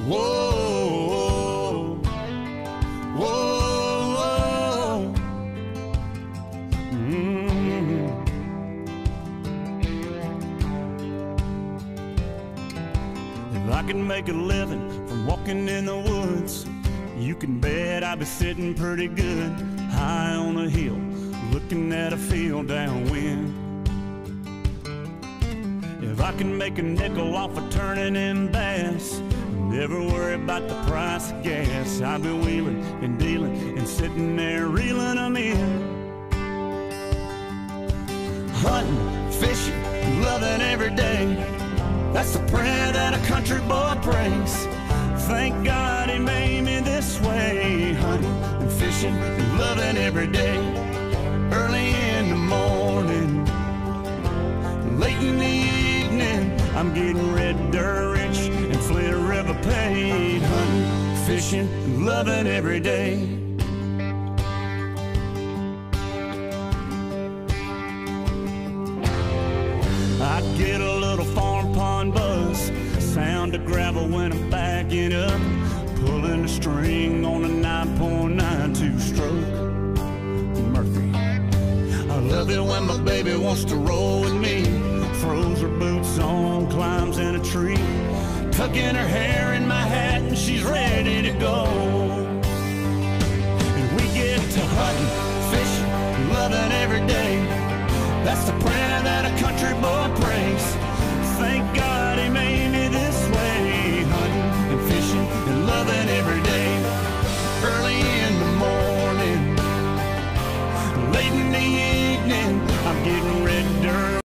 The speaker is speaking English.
Whoa, whoa, whoa. If I could make a living from walking in the woods, you can bet I'd be sitting pretty good high on a hill, looking at a field downwind. If I can make a nickel off of turning in bass, never worry about the price of gas, I'd be wheeling and dealing and sitting there reeling them in. Hunting, fishing, loving every day, that's the prayer that a country boy prays. Thank God he made me this way. Hunting and fishing and loving every day. Early in the morning, late in the evening, I'm getting red dirt rich and Flint River paid. Hunting, fishing, and loving every day. I get a little farm pond buzz, sound of gravel when I'm backing up, pulling a string on a 9.92 stroke Murphy. I love it when my baby wants to roll with me, throws her boots on, climbs in a tree, tucking her hair in my hat and she's ready to go. And we get to hunting, fishing, loving every day, that's the prayer that I